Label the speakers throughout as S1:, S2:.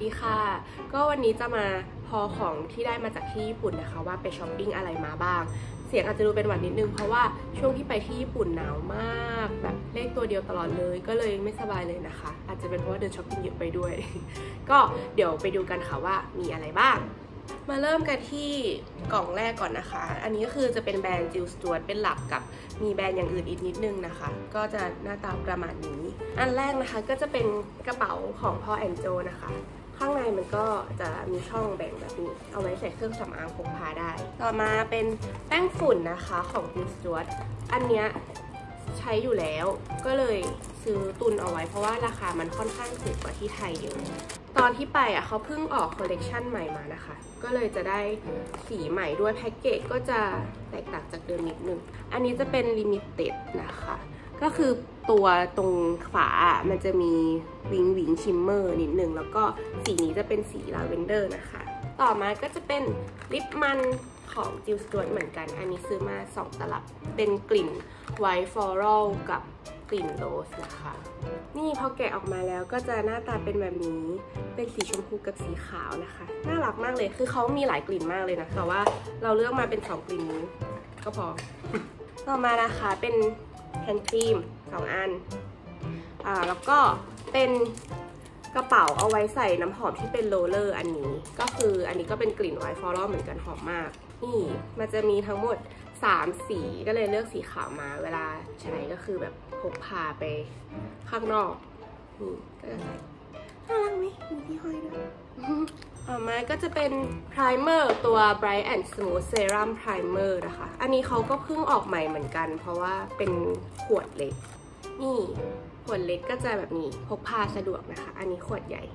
S1: ดีค่ะก็วันนี้จะมาพอของที่ได้มาจากที่ญี่ปุ่นนะคะว่าไปช้อปปิ้งอะไรมาบ้างเสียงอาจจะดูเป็นหวัดนิดนึงเพราะว่าช่วงที่ไปที่ญี่ปุ่นหนาวมากแบบเลขตัวเดียวตลอดเลยก็เลยไม่สบายเลยนะคะอาจจะเป็นเพราะว่าเดินช้อปปิ้งเยอะไปด้วย ก็เดี๋ยวไปดูกันค่ะว่ามีอะไรบ้างมาเริ่มกันที่กล่องแรกก่อนนะคะอันนี้ก็คือจะเป็นแบรนด์จิลสจวตเป็นหลักกับมีแบรนด์อย่างอื่นอีกนิดนึงนะคะก็จะหน้าตาประมาณนี้อันแรกนะคะก็จะเป็นกระเป๋าของพ่อแอนโจนะคะข้างในมันก็จะมีช่องแบ่งแบบนี้เอาไว้ใส่เครื่องสำอางพกพาได้ต่อมาเป็นแป้งฝุ่นนะคะของจิลสจวตอันเนี้ยใช้อยู่แล้วก็เลยซื้อตุนเอาไว้เพราะว่าราคามันค่อนข้างถูกกว่าที่ไทยเยอะตอนที่ไปเขาเพิ่งออกคอลเลกชันใหม่มานะคะก็เลยจะได้สีใหม่ด้วยแพ็กเกจก็จะแตกต่างจากเดิมนิดนึงอันนี้จะเป็นลิมิเต็ดนะคะก็คือตัวตรงฝามันจะมีวิงชิมเมอร์นิดนึงแล้วก็สีนี้จะเป็นสีลาเวนเดอร์นะคะต่อมาก็จะเป็นลิปมันของจิลสจวตเหมือนกันอันนี้ซื้อมา2 ตลับเป็นกลิ่นไวท์ฟลอรัลกับกลิ่นโรสนะคะนี่พอแกะออกมาแล้วก็จะหน้าตาเป็นแบบนี้เป็นสีชมพูกับสีขาวนะคะน่ารักมากเลยคือเขามีหลายกลิ่นมากเลยนะแต่ว่าเราเลือกมาเป็น2 กลิ่นนี้ก็พอ ต่อมานะคะเป็นแฮนด์ครีม2 อันแล้วก็เป็นกระเป๋าเอาไว้ใส่น้ำหอมที่เป็นโรลเลอร์อันนี้ก็คืออันนี้ก็เป็นกลิ่นไวท์ฟลอรัลเหมือนกันหอมมากนี่มันจะมีทั้งหมด3 สีก็เลยเลือกสีขาวมาเวลาใช้ก็คือแบบพกพาไปข้างนอกนี่ก็จะใส่น่ารักไหมมีที่ห้อยด้วยต่อมาก็จะเป็นไพรเมอร์ตัว Bright and Smooth Serum Primer นะคะอันนี้เขาก็เพิ่งออกใหม่เหมือนกันเพราะว่าเป็นขวดเล็กนี่ขวดเล็กก็จะแบบนี้พกพาสะดวกนะคะอันนี้ขวดใหญ่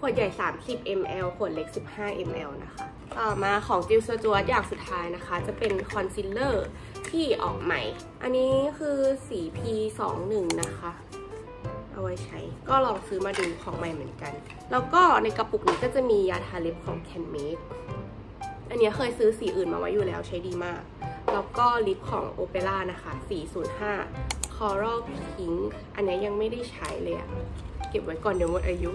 S1: 30 ml ขวดเล็ก15 ml นะคะต่อมาของจิลสจวตอย่างสุดท้ายนะคะจะเป็นคอนซีลเลอร์ที่ออกใหม่อันนี้คือสี P21 นะคะเอาไว้ใช้ก็ลองซื้อมาดูของใหม่เหมือนกันแล้วก็ในกระปุกนี้ก็จะมียาทาเล็บของ Canmake อันนี้เคยซื้อสีอื่นมาไว้อยู่แล้วใช้ดีมากแล้วก็ลิปของ Opera นะคะ405 Coral Pink อันนี้ยังไม่ได้ใช้เลยอะเก็บไว้ก่อนเดี๋ยวหมดอายุ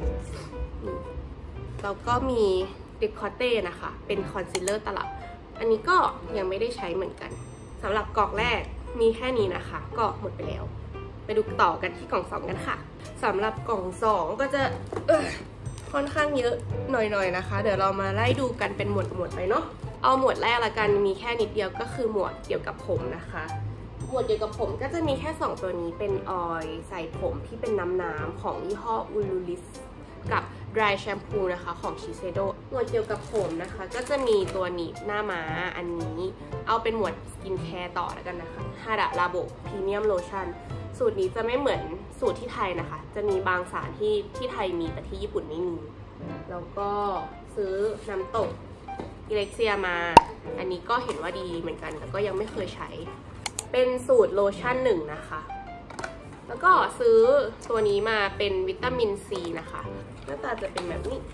S1: แล้วก็มีเดคอเต้นะคะเป็นคอนซีลเลอร์ตลับอันนี้ก็ยังไม่ได้ใช้เหมือนกันสำหรับกล่องแรกมีแค่นี้นะคะก็หมดไปแล้วไปดูต่อกันที่กล่อง2กันค่ะสำหรับกล่อง2ก็จะค่อนข้างเยอะหน่อยๆนะคะเดี๋ยวเรามาไล่ดูกันเป็นหมวดไปเนาะเอาหมวดแรกละกันมีแค่นิดเดียวก็คือหมวดเกี่ยวกับผมนะคะหมวดเกี่ยวกับผมก็จะมีแค่2 ตัวนี้เป็นออยล์ใส่ผมที่เป็นน้ำของยี่ห้ออูลูลิสกับ dry shampoo นะคะของ Shiseido หมวดเกี่ยวกับผมนะคะก็จะมีตัวหนีบหน้าม้าอันนี้เอาเป็นหมวดสกินแคร์ต่อแล้วกันนะคะฮาดะลาโบพรีเมียมโลชั่นสูตรนี้จะไม่เหมือนสูตรที่ไทยนะคะจะมีบางสารที่ไทยมีแต่ที่ญี่ปุ่นไม่มีแล้วก็ซื้อน้ำตกอิเล็กเซียมาอันนี้ก็เห็นว่าดีเหมือนกันแต่ก็ยังไม่เคยใช้เป็นสูตรโลชั่น1นะคะแล้วก็ซื้อตัวนี้มาเป็นวิตามินซีนะคะหน้าตาจะเป็นแบบนี้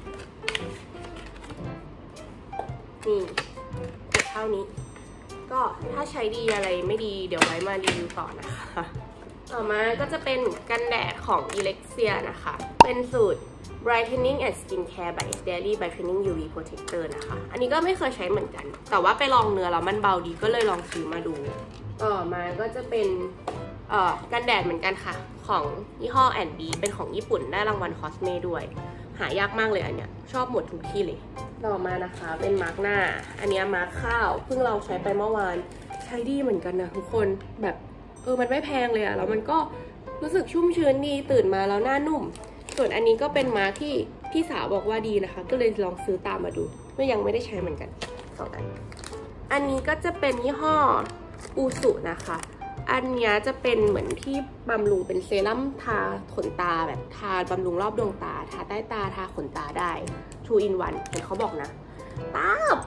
S1: นี่เท่านี้ก็ถ้าใช้ดีอะไรไม่ดีเดี๋ยวไว้มารีวิวต่อนะคะต่อมาก็จะเป็นกันแดดของ Elixir นะคะเป็นสูตร Brightening and Skincare by Daily Brightening UV Protector นะคะอันนี้ก็ไม่เคยใช้เหมือนกันแต่ว่าไปลองเนื้อแล้วมันเบาดีก็เลยลองซื้อมาดูต่อมาก็จะเป็นกันแดดเหมือนกันค่ะของยี่ห้อ &B เป็นของญี่ปุ่นได้รางวัลคอสเมด้วยหายากมากเลยอันเนี้ยชอบหมดทุกที่เลยต่อมานะคะเป็นมาร์กหน้าอันนี้มาร์กข้าวเพิ่งเราใช้ไปเมื่อวานใช้ดีเหมือนกันนะทุกคนแบบมันไม่แพงเลยอะแล้วมันก็รู้สึกชุ่มชื้นดีตื่นมาแล้วหน้านุ่มส่วนอันนี้ก็เป็นมาร์กที่พี่สาวบอกว่าดีนะคะก็เลยลองซื้อตามมาดูก็ยังไม่ได้ใช้เหมือนกันอันนี้ก็จะเป็นยี่ห้ออูสุนะคะอันนี้จะเป็นเหมือนที่บำรุงเป็นเซรั่มทาขนตาแบบทาบำรุงรอบดวงตาทาใต้ตาทาขนตาได้ 2 in 1เห็นเขาบอกนะตาบ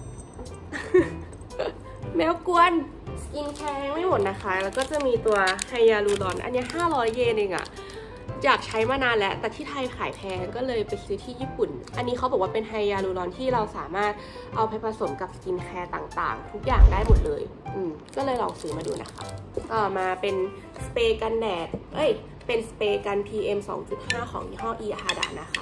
S1: แมวกวนสกินแคร์ไม่หมดนะคะแล้วก็จะมีตัวไฮยาลูรอนอันนี้500 เยนเองอะอยากใช้มานานแล้วแต่ที่ไทยขายแพงก็เลยไปซื้อที่ญี่ปุ่นอันนี้เขาบอกว่าเป็นไฮยาลูรอนที่เราสามารถเอาไปผสมกับสกินแคร์ต่างๆทุกอย่างได้หมดเลยก็เลยลองซื้อมาดูนะคะต่อมาเป็นสเปรย์กันแดดเป็นสเปรย์กัน PM 2.5 ของยี่ห้ออีฮาดะนะคะ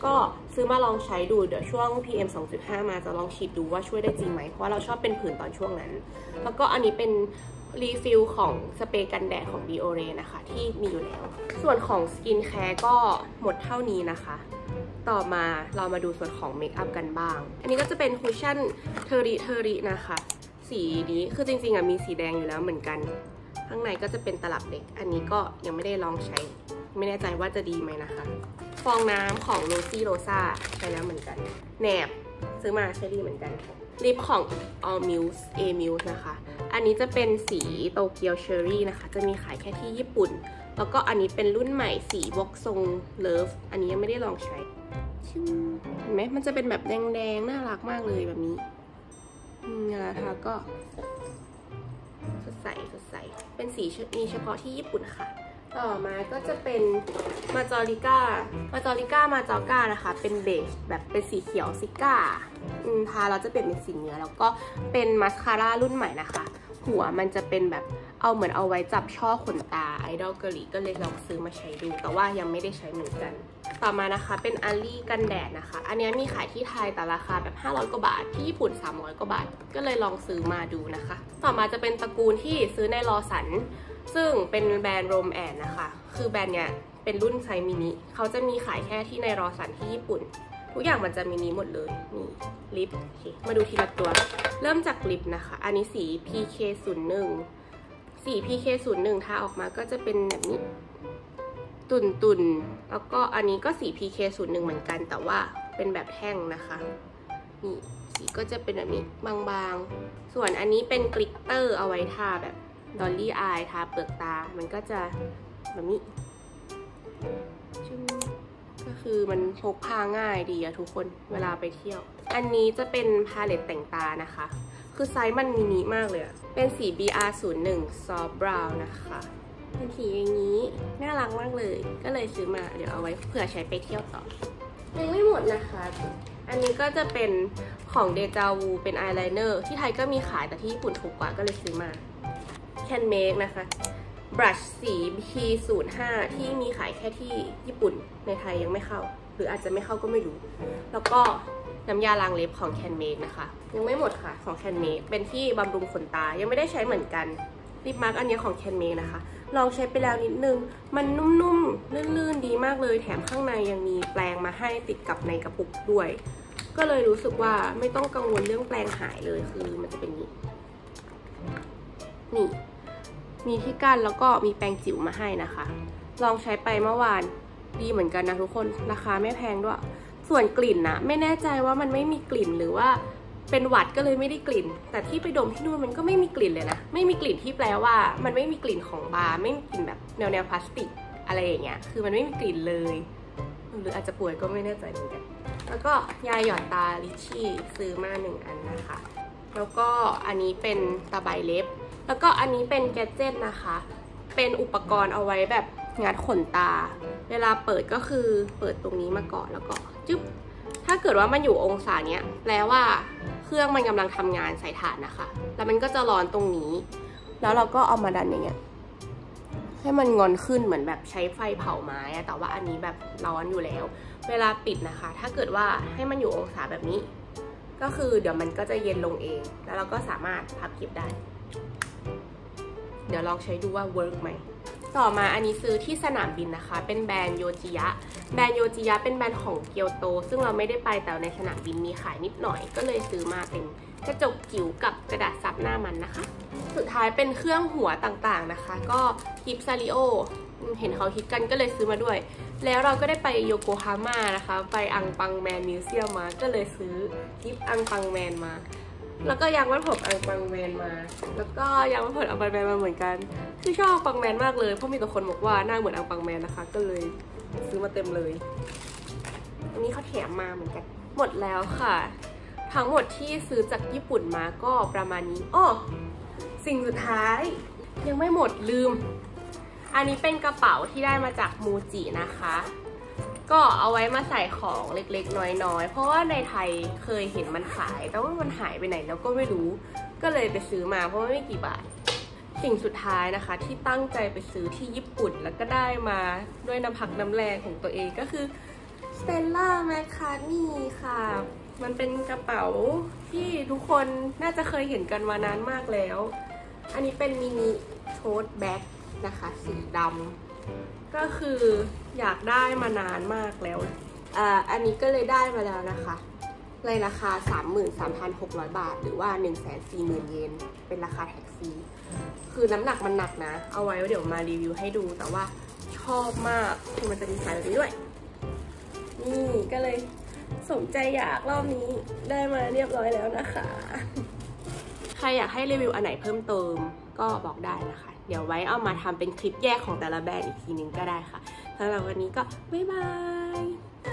S1: ก็ซื้อมาลองใช้ดูเดี๋ยวช่วง PM 2.5 มาจะลองฉีดดูว่าช่วยได้จริงไหมเพราะเราชอบเป็นผื่นตอนช่วงนั้นแล้วก็อันนี้เป็นรีฟิลของสเปรย์กันแดดของ Biore นะคะที่มีอยู่แล้วส่วนของสกินแคร์ก็หมดเท่านี้นะคะต่อมาเรามาดูส่วนของเมคอัพกันบ้างอันนี้ก็จะเป็นคุชชั่นเทอรินะคะสีนี้คือจริงๆมีสีแดงอยู่แล้วเหมือนกันข้างในก็จะเป็นตลับเล็กอันนี้ก็ยังไม่ได้ลองใช้ไม่แน่ใจว่าจะดีไหมนะคะฟองน้ำของ Rosa ใช้แล้วเหมือนกันแหนบซื้อมาใช้ดีเหมือนกันลิปของ All Muse A Muse นะคะอันนี้จะเป็นสีโตเกียวเชอร์รี่นะคะจะมีขายแค่ที่ญี่ปุ่นแล้วก็อันนี้เป็นรุ่นใหม่สีบล็อกทรงเลิฟอันนี้ยังไม่ได้ลองใช้เห็นไหมมันจะเป็นแบบแดงๆน่ารักมากเลยแบบนี้เวลาทาก็สดใสเป็นสีมีเฉพาะที่ญี่ปุ่นค่ะต่อมาก็จะเป็นมาจอริก้ามาจอก้านะคะเป็นเบจแบบเป็นสีเขียวซิก้าทาเราจะเปลี่ยนเป็นสีเนื้อแล้วก็เป็นมาสคาร่ารุ่นใหม่นะคะหัวมันจะเป็นแบบเหมือนเอาไว้จับช่อขนตาไอดอลเกาหลีก็เลยลองซื้อมาใช้ดูแต่ว่ายังไม่ได้ใช้เหมือนกันต่อมานะคะเป็นอาลี่กันแดดนะคะอันนี้มีขายที่ไทยแต่ราคาแบบ500 กว่าบาทที่ญี่ปุ่น300 กว่าบาทก็เลยลองซื้อมาดูนะคะต่อมาจะเป็นตระกูลที่ซื้อในลอสันซึ่งเป็นแบรนด์โรมแอนนะคะคือแบรนด์เนี้ยเป็นรุ่นไซส์มินิเขาจะมีขายแค่ที่ในลอสันที่ญี่ปุ่นทุกอย่างมันจะมินิหมดเลยนี่ลิปมาดูทีละตัวเริ่มจากลิปนะคะอันนี้สี PK01 สี PK01 ทาออกมาก็จะเป็นแบบนี้ตุ่นแล้วก็อันนี้ก็สี PK01 เหมือนกันแต่ว่าเป็นแบบแท่งนะคะนี่สีก็จะเป็นแบบนี้บางๆส่วนอันนี้เป็นกลิตเตอร์เอาไว้ทาแบบดอลลี่อายทาเปลือกตามันก็จะแบบนี้ก็คือมันพกพาง่ายดีอะทุกคนเวลาไปเที่ยวอันนี้จะเป็นพาเลตแต่งตานะคะคือไซส์มันมินิมากเลยอะเป็นสี BR01 Soft Brown นะคะเป็นสีอย่างนี้น่ารักมากเลยก็เลยซื้อมาเดี๋ยวเอาไว้เผื่อใช้ไปเที่ยวต่อยังไม่หมดนะคะอันนี้ก็จะเป็นของเดจาวูเป็นอายไลเนอร์ที่ไทยก็มีขายแต่ที่ญี่ปุ่นถูกกว่าก็เลยซื้อมาCan Make นะคะบรัชสี P05 ที่มีขายแค่ที่ญี่ปุ่นในไทยยังไม่เข้าหรืออาจจะไม่เข้าก็ไม่รู้แล้วก็น้ำยาล้างเล็บของ Can Make นะคะยังไม่หมดค่ะของ Can Make เป็นที่บำรุงขนตายังไม่ได้ใช้เหมือนกันลิปมาร์กอันนี้ของ Can Make นะคะลองใช้ไปแล้วนิดนึงมันนุ่มๆลื่นๆดีมากเลยแถมข้างในยังมีแปรงมาให้ติดกับในกระปุกด้วยก็เลยรู้สึกว่าไม่ต้องกังวลเรื่องแปรงหายเลยคือมันจะเป็นนี่มีที่กั้นแล้วก็มีแปรงจิ๋วมาให้นะคะลองใช้ไปเมื่อวานดีเหมือนกันนะทุกคนราคาไม่แพงด้วยส่วนกลิ่นนะไม่แน่ใจว่ามันไม่มีกลิ่นหรือว่าเป็นหวัดก็เลยไม่ได้กลิ่นแต่ที่ไปดมที่นู่นมันก็ไม่มีกลิ่นเลยนะไม่มีกลิ่นที่แปลว่ามันไม่มีกลิ่นของบาร์ไม่มีกลิ่นแบบแนวพลาสติกอะไรอย่างเงี้ยคือมันไม่มีกลิ่นเลยหรืออาจจะป่วยก็ไม่แน่ใจเหมือนกันแล้วก็ยาหยอดตาลิชชี่ซื้อมา1 อันนะคะแล้วก็อันนี้เป็นตะไบเล็บแล้วก็อันนี้เป็นแกดเจ็ตนะคะเป็นอุปกรณ์เอาไว้แบบงัดขนตาเวลาเปิดก็คือเปิดตรงนี้มาก่อนแล้วก็จึ๊บถ้าเกิดว่ามันอยู่องศาเนี้ยแปลว่าเครื่องมันกำลังทำงานใส่ถ่านนะคะแล้วมันก็จะร้อนตรงนี้แล้วเราก็เอามาดันอย่างเงี้ยให้มันงอนขึ้นเหมือนแบบใช้ไฟเผาไม้แต่ว่าอันนี้แบบร้อนอยู่แล้วเวลาปิดนะคะถ้าเกิดว่าให้มันอยู่องศาแบบนี้ก็คือเดี๋ยวมันก็จะเย็นลงเองแล้วเราก็สามารถพับเก็บได้เดี๋ยวลองใช้ดูว่าเวิร์กไหมต่อมาอันนี้ซื้อที่สนามบินนะคะเป็นแบรนด์โยจิยะแบรนด์โยจิยะเป็นแบรนด์ของเกียวโตซึ่งเราไม่ได้ไปแต่ในสนามบินมีขายนิดหน่อยก็เลยซื้อมาเป็นกระจกจิ๋วกับกระดาษซับหน้ามันนะคะสุดท้ายเป็นเครื่องหัวต่างๆนะคะก็กิฟซาริโอเห็นเขาฮิตกันก็เลยซื้อมาด้วยแล้วเราก็ได้ไปโยโกฮาม่านะคะไปอังปังแมนมิวเซียมมาก็เลยซื้อกิฟอังปังแมนมาแล้วก็ยังวัดผมอังปังแมนมาแล้วก็ยังวัดผมอังปังแมนมาเหมือนกันที่ชอบอังปังแมนมากเลยเพราะมีแต่คนบอกว่าหน้าเหมือนอังปังแมนนะคะก็เลยซื้อมาเต็มเลยอันนี้เขาแถมมาเหมือนกันหมดแล้วค่ะทั้งหมดที่ซื้อจากญี่ปุ่นมาก็ประมาณนี้อ้อสิ่งสุดท้ายยังไม่หมดลืมอันนี้เป็นกระเป๋าที่ได้มาจากมูจินะคะก็เอาไว้มาใส่ของเล็กๆน้อยๆเพราะว่าในไทยเคยเห็นมันขายแต่ว่ามันหายไปไหนแล้วก็ไม่รู้ก็เลยไปซื้อมาเพราะว่าไม่กี่บาทสิ่งสุดท้ายนะคะที่ตั้งใจไปซื้อที่ญี่ปุ่นแล้วก็ได้มาด้วยน้ำพักน้ำแรงของตัวเองก็คือสเตลล่าแมคคาร์ทนีย์ค่ะ มันเป็นกระเป๋าที่ทุกคนน่าจะเคยเห็นกันมานานมากแล้ว อันนี้เป็นมินิโทสแบ็คนะคะสีดำก็คืออยากได้มานานมากแล้วอันนี้ก็เลยได้มาแล้วนะคะในราคา 33,600 บาทหรือว่า 140,000 เยนเป็นราคาแท็กซี่คือน้ำหนักมันหนักนะเอาไว้เดี๋ยวมารีวิวให้ดูแต่ว่าชอบมากคือมันจะมีสายแบบนี้ด้วยนี่ก็เลยสมใจอยากรอบนี้ได้มาเรียบร้อยแล้วนะคะใครอยากให้รีวิวอันไหนเพิ่มเติมก็บอกได้นะคะเดี๋ยวไว้เอามาทำเป็นคลิปแยกของแต่ละแบรนด์อีกทีนึงก็ได้ค่ะสำหรับวันนี้ก็บ๊ายบาย